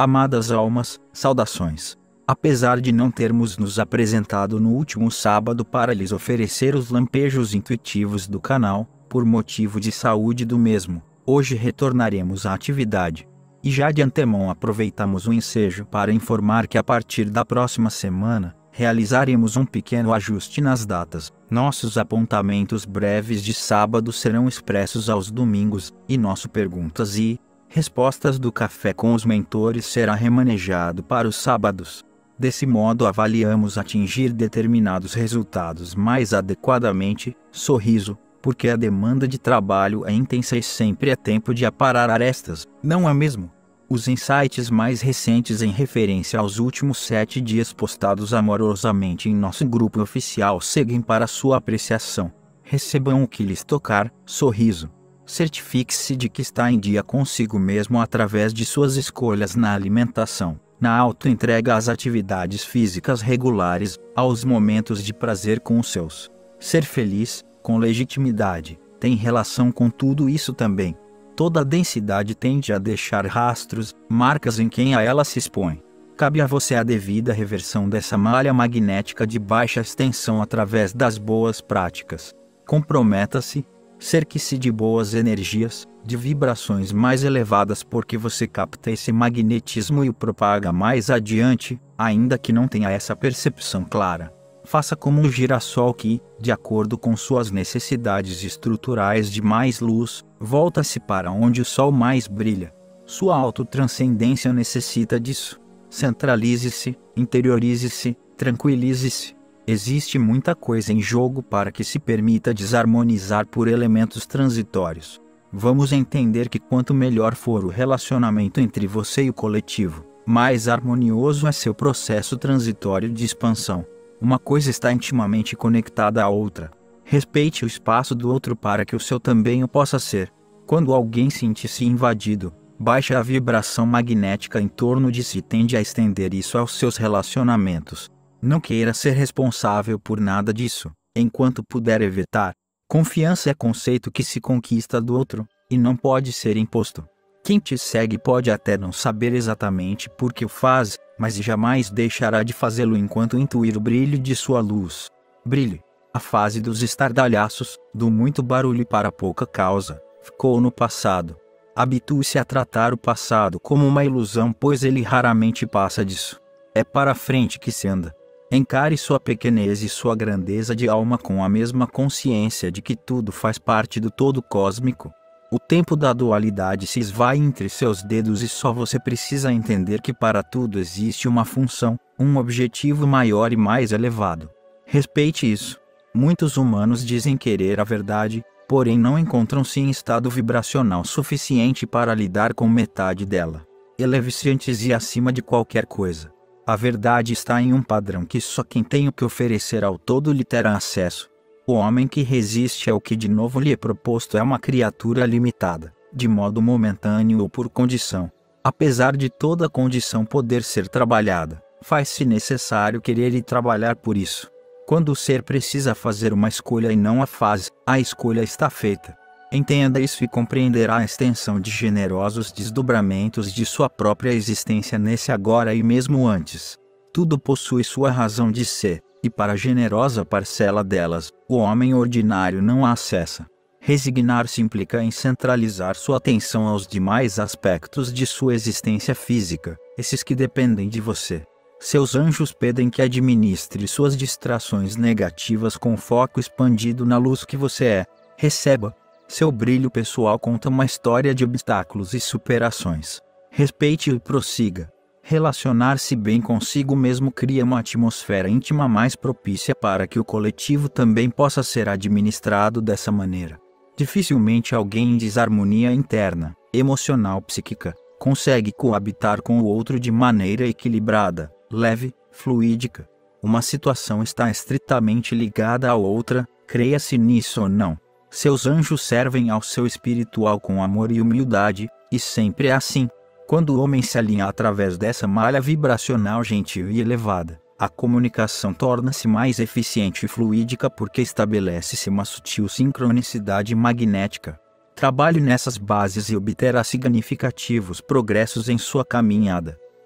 Amadas almas, saudações. Apesar de não termos nos apresentado no último sábado para lhes oferecer os lampejos intuitivos do canal, por motivo de saúde do mesmo, hoje retornaremos à atividade. E já de antemão aproveitamos o ensejo para informar que a partir da próxima semana, realizaremos um pequeno ajuste nas datas. Nossos apontamentos breves de sábado serão expressos aos domingos, e nosso perguntas e respostas do Café com os Mentores será remanejado para os sábados. Desse modo avaliamos atingir determinados resultados mais adequadamente. Sorriso, porque a demanda de trabalho é intensa e sempre é tempo de aparar arestas, não é mesmo? Os insights mais recentes em referência aos últimos 7 dias postados amorosamente em nosso grupo oficial seguem para sua apreciação. Recebam o que lhes tocar. Sorriso. Certifique-se de que está em dia consigo mesmo através de suas escolhas na alimentação, na autoentrega às atividades físicas regulares, aos momentos de prazer com os seus. Ser feliz, com legitimidade, tem relação com tudo isso também. Toda densidade tende a deixar rastros, marcas em quem a ela se expõe. Cabe a você a devida reversão dessa malha magnética de baixa extensão através das boas práticas. Comprometa-se, cerque-se de boas energias, de vibrações mais elevadas porque você capta esse magnetismo e o propaga mais adiante, ainda que não tenha essa percepção clara. Faça como um girassol que, de acordo com suas necessidades estruturais de mais luz, volta-se para onde o sol mais brilha. Sua autotranscendência necessita disso. Centralize-se, interiorize-se, tranquilize-se. Existe muita coisa em jogo para que se permita desarmonizar por elementos transitórios. Vamos entender que quanto melhor for o relacionamento entre você e o coletivo, mais harmonioso é seu processo transitório de expansão. Uma coisa está intimamente conectada à outra. Respeite o espaço do outro para que o seu também o possa ser. Quando alguém sente-se invadido, baixe a vibração magnética em torno de si e tende a estender isso aos seus relacionamentos. Não queira ser responsável por nada disso, enquanto puder evitar. Confiança é conceito que se conquista do outro, e não pode ser imposto. Quem te segue pode até não saber exatamente por que o faz, mas jamais deixará de fazê-lo enquanto intuir o brilho de sua luz. Brilhe. A fase dos estardalhaços, do muito barulho para pouca causa, ficou no passado. Habitue-se a tratar o passado como uma ilusão, pois ele raramente passa disso. É para frente que se anda. Encare sua pequenez e sua grandeza de alma com a mesma consciência de que tudo faz parte do todo cósmico. O tempo da dualidade se esvai entre seus dedos e só você precisa entender que para tudo existe uma função, um objetivo maior e mais elevado. Respeite isso. Muitos humanos dizem querer a verdade, porém não encontram-se em estado vibracional suficiente para lidar com metade dela. Eleve-se antes e acima de qualquer coisa. A verdade está em um padrão que só quem tem o que oferecer ao todo lhe terá acesso. O homem que resiste ao que de novo lhe é proposto é uma criatura limitada, de modo momentâneo ou por condição. Apesar de toda condição poder ser trabalhada, faz-se necessário querer e trabalhar por isso. Quando o ser precisa fazer uma escolha e não a faz, a escolha está feita. Entenda isso e compreenderá a extensão de generosos desdobramentos de sua própria existência nesse agora e mesmo antes. Tudo possui sua razão de ser, e para a generosa parcela delas, o homem ordinário não a acessa. Resignar-se implica em centralizar sua atenção aos demais aspectos de sua existência física, esses que dependem de você. Seus anjos pedem que administre suas distrações negativas com foco expandido na luz que você é. Receba. Seu brilho pessoal conta uma história de obstáculos e superações. Respeite-o e prossiga. Relacionar-se bem consigo mesmo cria uma atmosfera íntima mais propícia para que o coletivo também possa ser administrado dessa maneira. Dificilmente alguém em desarmonia interna, emocional, psíquica, consegue coabitar com o outro de maneira equilibrada, leve, fluídica. Uma situação está estritamente ligada à outra, creia-se nisso ou não. Seus anjos servem ao seu espiritual com amor e humildade, e sempre é assim. Quando o homem se alinha através dessa malha vibracional gentil e elevada, a comunicação torna-se mais eficiente e fluídica porque estabelece-se uma sutil sincronicidade magnética. Trabalhe nessas bases e obterá significativos progressos em sua caminhada.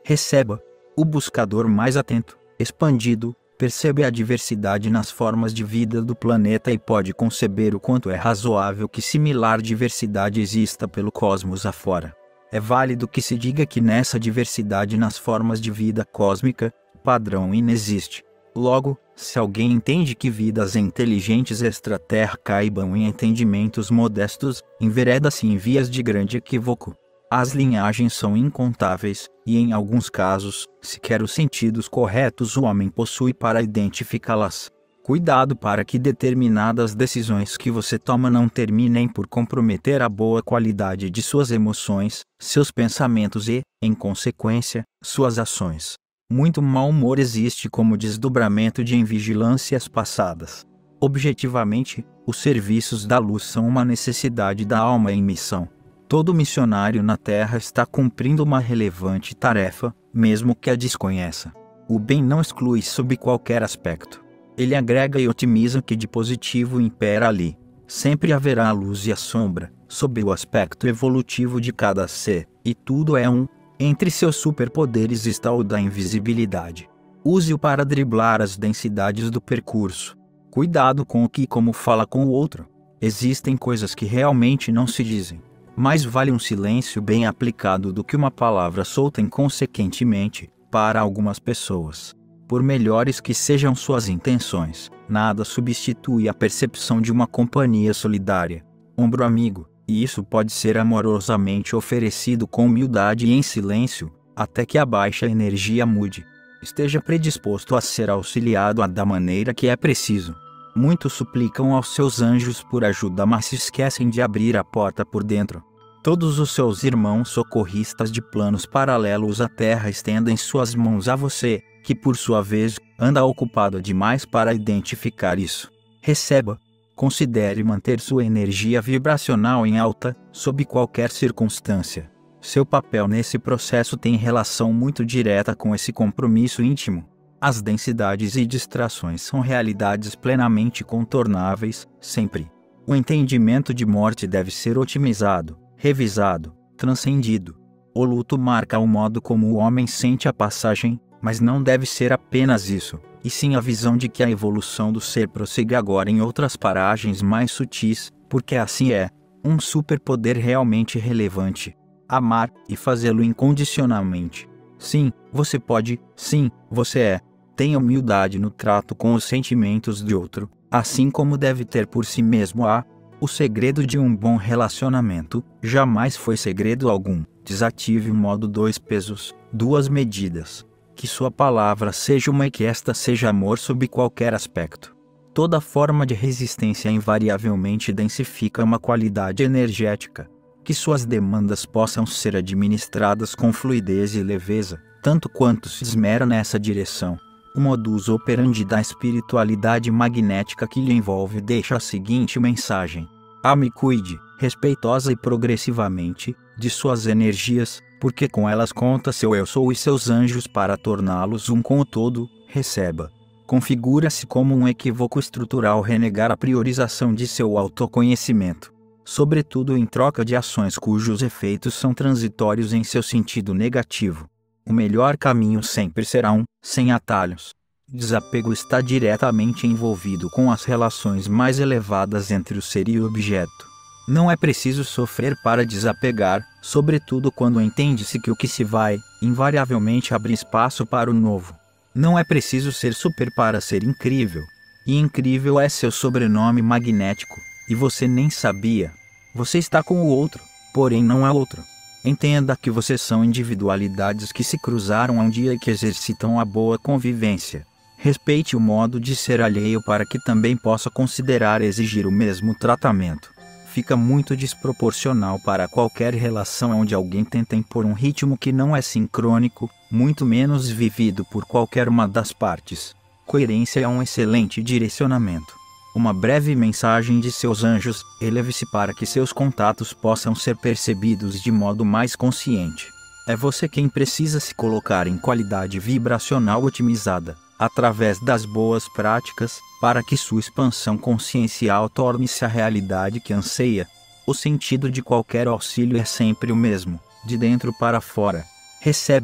Receba. O buscador mais atento, expandido, percebe a diversidade nas formas de vida do planeta e pode conceber o quanto é razoável que similar diversidade exista pelo cosmos afora. É válido que se diga que nessa diversidade nas formas de vida cósmica, padrão inexiste. Logo, se alguém entende que vidas inteligentes extraterra caibam em entendimentos modestos, envereda-se em vias de grande equívoco. As linhagens são incontáveis, e em alguns casos, sequer os sentidos corretos o homem possui para identificá-las. Cuidado para que determinadas decisões que você toma não terminem por comprometer a boa qualidade de suas emoções, seus pensamentos e, em consequência, suas ações. Muito mau humor existe como desdobramento de invigilâncias passadas. Objetivamente, os serviços da luz são uma necessidade da alma em missão. Todo missionário na Terra está cumprindo uma relevante tarefa, mesmo que a desconheça. O bem não exclui sob qualquer aspecto. Ele agrega e otimiza o que de positivo impera ali. Sempre haverá a luz e a sombra, sob o aspecto evolutivo de cada ser, e tudo é um. Entre seus superpoderes está o da invisibilidade. Use-o para driblar as densidades do percurso. Cuidado com o que e como fala com o outro. Existem coisas que realmente não se dizem. Mais vale um silêncio bem aplicado do que uma palavra solta inconsequentemente, para algumas pessoas. Por melhores que sejam suas intenções, nada substitui a percepção de uma companhia solidária. Ombro amigo. E isso pode ser amorosamente oferecido com humildade e em silêncio, até que a baixa energia mude. Esteja predisposto a ser auxiliado da maneira que é preciso. Muitos suplicam aos seus anjos por ajuda, mas se esquecem de abrir a porta por dentro. Todos os seus irmãos socorristas de planos paralelos à Terra estendem suas mãos a você, que por sua vez, anda ocupado demais para identificar isso. Receba. Considere manter sua energia vibracional em alta, sob qualquer circunstância. Seu papel nesse processo tem relação muito direta com esse compromisso íntimo. As densidades e distrações são realidades plenamente contornáveis, sempre. O entendimento de morte deve ser otimizado, revisado, transcendido. O luto marca o modo como o homem sente a passagem, mas não deve ser apenas isso, e sim a visão de que a evolução do ser prossegue agora em outras paragens mais sutis, porque assim é, um superpoder realmente relevante. Amar, e fazê-lo incondicionalmente. Sim, você pode, sim, você é. Tenha humildade no trato com os sentimentos de outro, assim como deve ter por si mesmo. O segredo de um bom relacionamento, jamais foi segredo algum. Desative o modo 2 pesos, 2 medidas. Que sua palavra seja uma e que esta seja amor sob qualquer aspecto. Toda forma de resistência invariavelmente densifica uma qualidade energética. Que suas demandas possam ser administradas com fluidez e leveza, tanto quanto se esmera nessa direção. O modus operandi da espiritualidade magnética que lhe envolve deixa a seguinte mensagem: ame e cuide, respeitosa e progressivamente, de suas energias, porque com elas conta seu eu sou e seus anjos para torná-los um com o todo. Receba. Configura-se como um equívoco estrutural renegar a priorização de seu autoconhecimento, sobretudo em troca de ações cujos efeitos são transitórios em seu sentido negativo. O melhor caminho sempre será sem atalhos. Desapego está diretamente envolvido com as relações mais elevadas entre o ser e o objeto. Não é preciso sofrer para desapegar, sobretudo quando entende-se que o que se vai, invariavelmente abre espaço para o novo. Não é preciso ser super para ser incrível. E incrível é seu sobrenome magnético, e você nem sabia. Você está com o outro, porém não é outro. Entenda que vocês são individualidades que se cruzaram um dia e que exercitam a boa convivência. Respeite o modo de ser alheio para que também possa considerar exigir o mesmo tratamento. Fica muito desproporcional para qualquer relação onde alguém tenta impor um ritmo que não é sincrônico, muito menos vivido por qualquer uma das partes. Coerência é um excelente direcionamento. Uma breve mensagem de seus anjos, eleve-se para que seus contatos possam ser percebidos de modo mais consciente. É você quem precisa se colocar em qualidade vibracional otimizada, através das boas práticas, para que sua expansão consciencial torne-se a realidade que anseia. O sentido de qualquer auxílio é sempre o mesmo, de dentro para fora. Receba.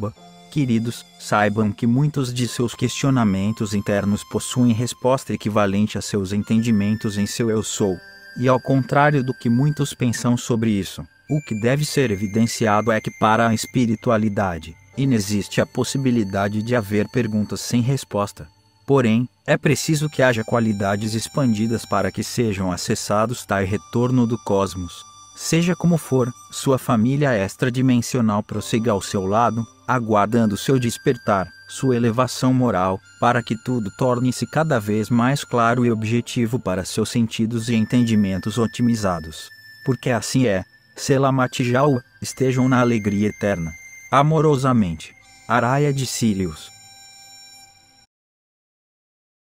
Queridos, saibam que muitos de seus questionamentos internos possuem resposta equivalente a seus entendimentos em seu eu sou. E ao contrário do que muitos pensam sobre isso, o que deve ser evidenciado é que para a espiritualidade, inexiste a possibilidade de haver perguntas sem resposta. Porém, é preciso que haja qualidades expandidas para que sejam acessados tal retorno do cosmos. Seja como for, sua família extradimensional prossiga ao seu lado, aguardando seu despertar, sua elevação moral, para que tudo torne-se cada vez mais claro e objetivo para seus sentidos e entendimentos otimizados. Porque assim é. Selamat Jawa, estejam na alegria eterna. Amorosamente. Araya de Sirius.